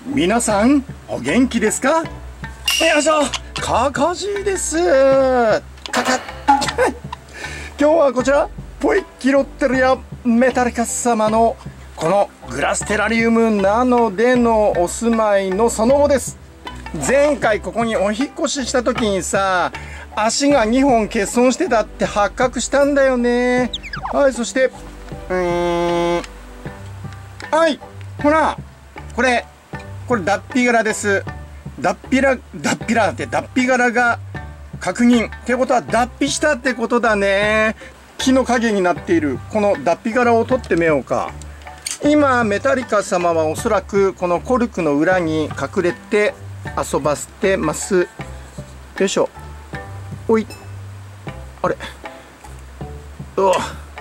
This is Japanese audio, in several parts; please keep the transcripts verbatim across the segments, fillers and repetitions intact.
皆さんお元気ですか？よいしょ、かかじです。かか今日はこちらポイキロッテリアメタリカ様のこのグラステラリウムなのでのお住まいのその後です。前回ここにお引っ越しした時にさ、足がにほん欠損してたって発覚したんだよね。はい、そしてうーんはい、ほらこれこれ脱皮柄です。脱皮ら脱皮らって脱皮柄が確認ってことは脱皮したってことだね。木の影になっているこの脱皮柄を取ってみようか。今メタリカ様はおそらくこのコルクの裏に隠れて遊ばせてます。よいしょ、おい、あれ、うわ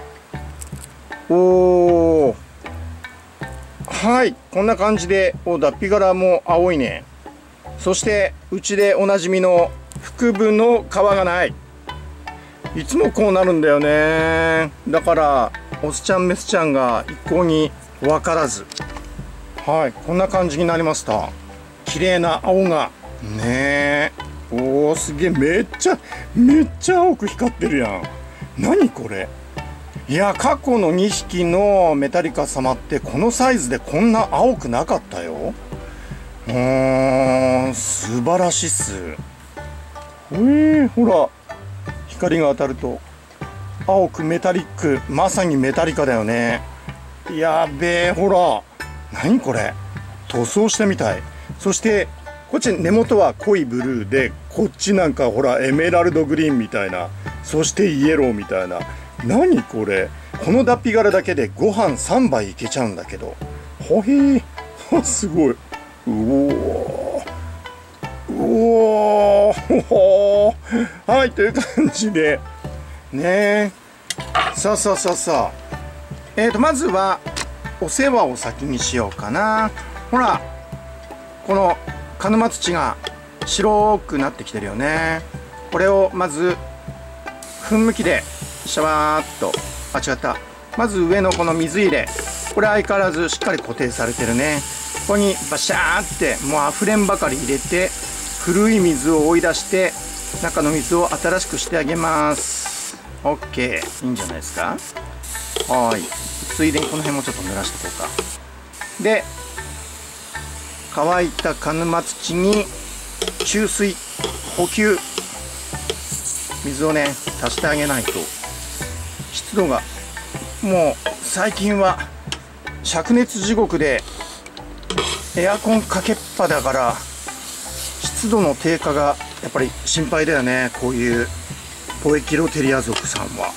おー、はい、こんな感じでお脱皮柄も青いね。そしてうちでおなじみの腹部の皮がない。いつもこうなるんだよね。だからオスちゃんメスちゃんが一向に分からず、はい、こんな感じになりました。綺麗な青がねえ、おーすげえ、めっちゃめっちゃ青く光ってるやん。何これ。いや、過去のにひきのメタリカ様ってこのサイズでこんな青くなかったよ。うーん、素晴らしいっす。えー、ほら光が当たると青くメタリック、まさにメタリカだよね。やべえ、ほら何これ、塗装したみたい。そしてこっち根元は濃いブルーで、こっちなんかほらエメラルドグリーンみたいな、そしてイエローみたいな。何これ、この脱皮柄だけでご飯さんばいいけちゃうんだけど。ほへーすごい。うおーうおーほほー、はい、という感じでね。さあさあさあさあ、えーとまずはお世話を先にしようかな。ほらこの鹿沼土が白くなってきてるよね。これをまず噴霧器でシャワーっと、あ違った、まず上のこの水入れ、これ相変わらずしっかり固定されてるね。ここにバシャーってもうあふれんばかり入れて、古い水を追い出して中の水を新しくしてあげます。 OK、 いいんじゃないですか。はい、ついでにこの辺もちょっと濡らしておこうか。で乾いた鹿沼土に注水補給水をね足してあげないと、湿度がもう最近は灼熱地獄でエアコンかけっぱだから、湿度の低下がやっぱり心配だよね、こういうポエキロテリア族さんは。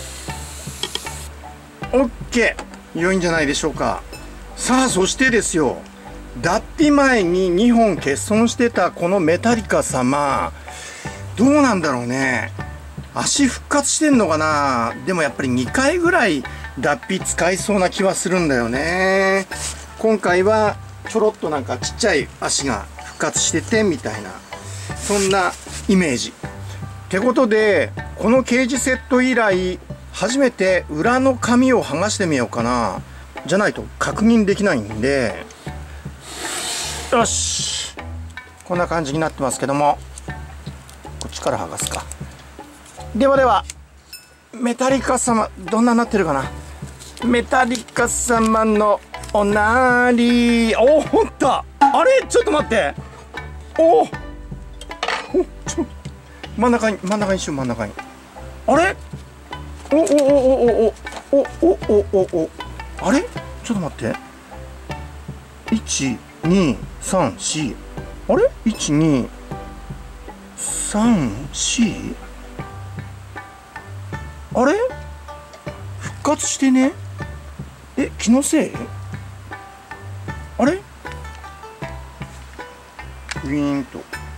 OK、 良いんじゃないでしょうか。さあそしてですよ、脱皮前ににほん欠損してたこのメタリカ様、どうなんだろうね。足復活してんのかな。でもやっぱりにかいぐらい脱皮使いそうな気はするんだよね。今回はちょろっとなんかちっちゃい足が復活しててみたいな、そんなイメージってことで、このケージセット以来初めて裏の紙を剥がしてみようかな。じゃないと確認できないんで。よし、こんな感じになってますけども、こっちから剥がすか。ではではメタリカ様どんなになってるかな。メタリカ様のおなーり、おおほんと、あれちょっと待って、おおちょ真ん中に真ん中にしよう、真ん中に。あれおおおおおおおおおおお、あれちょっと待って、いちにさんし、あれいちにさんし、あれ復活してね。え、気のせい？あれウィーンと、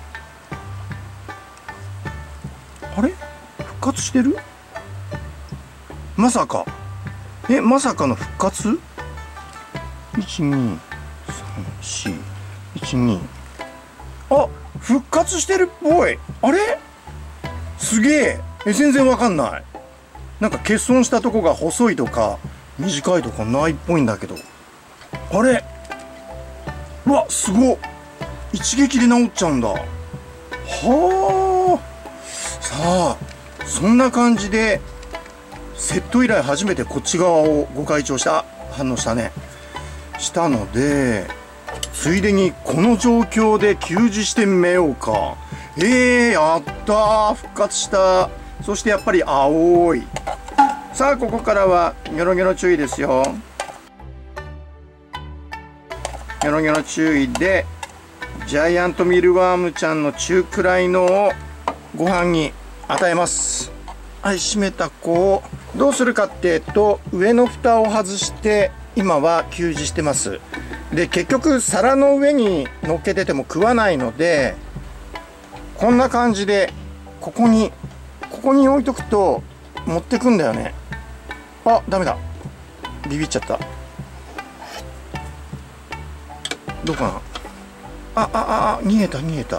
あれ復活してる？まさか、え、まさかの復活？ いちにさんし、いちに、あ、復活してるっぽい。あれすげえ。え、全然わかんない。なんか欠損したとこが細いとか短いとかないっぽいんだけど、あれうわ、すごっ。一撃で治っちゃうんだ。はあ。さあ、そんな感じでセット以来初めてこっち側をご開帳した、反応したね、したので、ついでにこの状況で給仕してみようか。えー、やったー、復活した。そしてやっぱり青い。さあ、ここからはニョロニョロ注意ですよ。ニョロニョロ注意でジャイアントミルワームちゃんの中くらいのをご飯に与えます。はい、閉めた子をどうするかっていうと、上の蓋を外して今は給仕してます。で、結局皿の上に乗っけてても食わないので、こんな感じでここにここに置いとくと持ってくんだよね。あ、ダメだ、ビビっちゃった。どうかな。あああ、逃げた逃げた。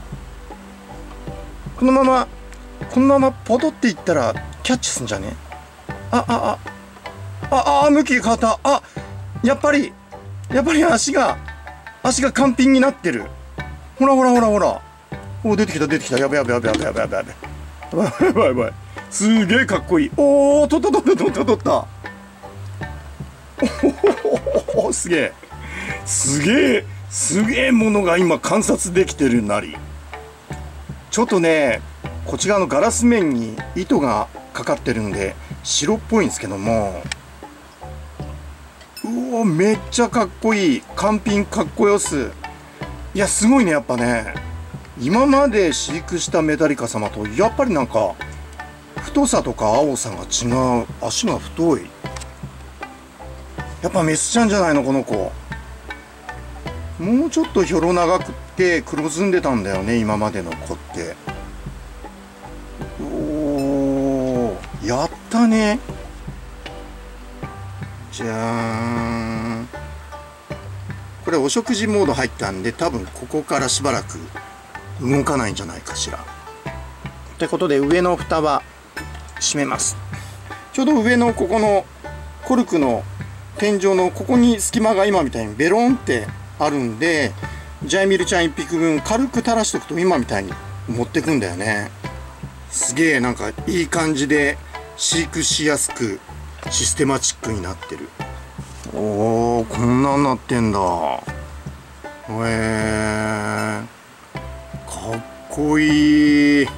このままこのままポトっていったらキャッチすんじゃね。あああああ、向きが変わった。あ、やっぱりやっぱり足が足が完品になってる。ほらほらほらほら。お、出てきた出てきた。やばいやばいやばいやばいやばいやばいやばいやばいやばい。すげえかっこいい。おお、取った取った取った取った。おお、すげえすげえすげえものが今観察できてるなり。ちょっとね、こっち側のガラス面に糸がかかってるんで白っぽいんですけども、うお、めっちゃかっこいい。完品かっこよす。いや、すごいね、やっぱね。今まで飼育したメタリカ様とやっぱりなんか太さとか青さが違う。足が太い。やっぱメスちゃんじゃないの、この子。もうちょっとひょろ長くって黒ずんでたんだよね、今までの子って。おー、やったね。じゃーん。これお食事モード入ったんで、多分ここからしばらく動かないんじゃないかしら。ってことで上の蓋は閉めます。ちょうど上のここのコルクの天井のここに隙間が今みたいにベロンってあるんで、ジャイミルちゃんいっぴきぶん軽く垂らしとくと今みたいに持ってくんだよね。すげえなんかいい感じで飼育しやすくシステマチックになってる。おー、こんなんなってんだ。へえー、かっこいい。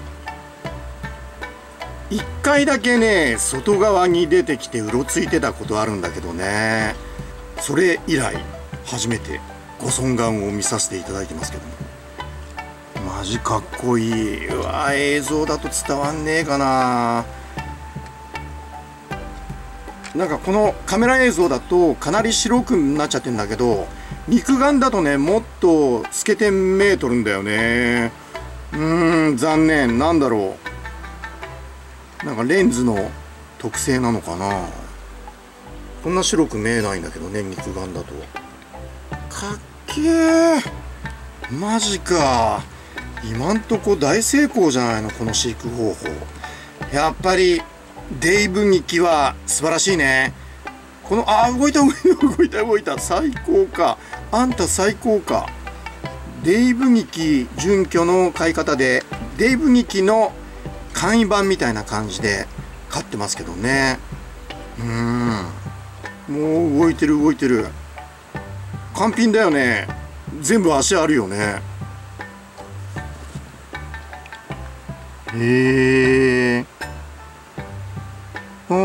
一回だけね、外側に出てきてうろついてたことあるんだけどね、それ以来初めてご尊顔を見させていただいてますけども、マジかっこいい。うわ、映像だと伝わんねえかな。なんかこのカメラ映像だとかなり白くなっちゃってんだけど、肉眼だとね、もっと透けて見えとるんだよね。うーん、残念。なんだろう、なんかレンズの特性なのかな。こんな白く見えないんだけどね、肉眼だと。かっけー、マジか。今んとこ大成功じゃないの、この飼育方法。やっぱりデイブニキは素晴らしいね。この、あー、動いた動いた動いた動いた。最高か。あんた最高か。デイブニキ準拠の飼い方で、デイブニキの簡易版みたいな感じで飼ってますけどね。うーん、もう動いてる動いてる。完品だよね。全部足あるよね。へえ。うん。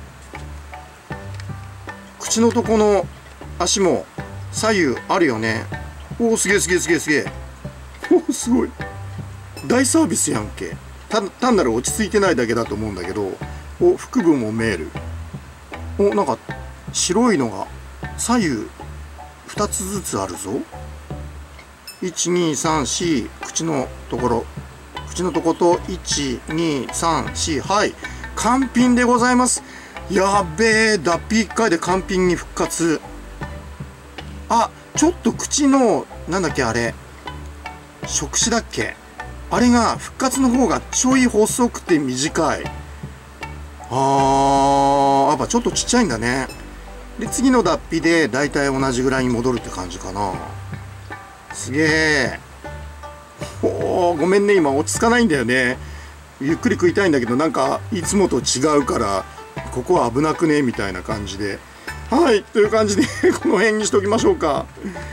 口のとこの足も左右あるよね。おお、すげえすげえすげえすげえ。おお、すごい。大サービスやんけ。た単なる落ち着いてないだけだと思うんだけど、お、腹部も見える。お、なんか白いのが左右ふたつずつあるぞ。いちにさんし、口のところ口のとこといちにさんし、はい、完品でございます。やっべえ、脱皮いっかいで完品に復活。あ、ちょっと口のなんだっけ、あれ触手だっけ、あれが復活の方がちょい細くて短い。あー、やっぱちょっとちっちゃいんだね。 で次の脱皮でだいたい同じぐらいに戻るって感じかな。すげえ。おー、ごめんね、今落ち着かないんだよね。ゆっくり食いたいんだけど、なんかいつもと違うからここは危なくねみたいな感じで、はい、という感じでこの辺にしておきましょうか。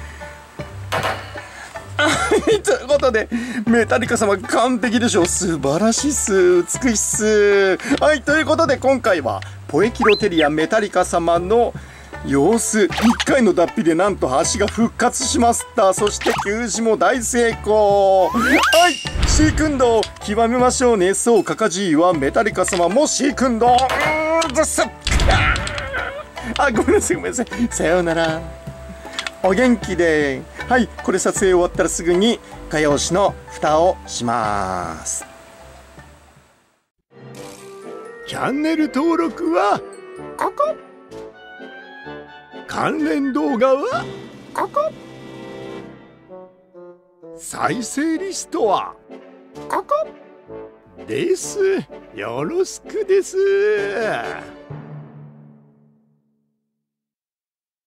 はい、ということでメタリカ様完璧でしょ。素晴らしいっす。美しいっす。はい、ということで今回はポエキロテリアメタリカ様の様子、いっかいの脱皮でなんと足が復活しました。そして給仕も大成功。はい、飼育運動極めましょうね。そう、カカジーはメタリカ様も飼育運動。うーんずっすっあ、ごめんなさいごめんなさい。さようなら。お元気で。はい、これ撮影終わったらすぐに画用紙の蓋をします。チャンネル登録はここ、関連動画はここ、再生リストはここです。よろしくです。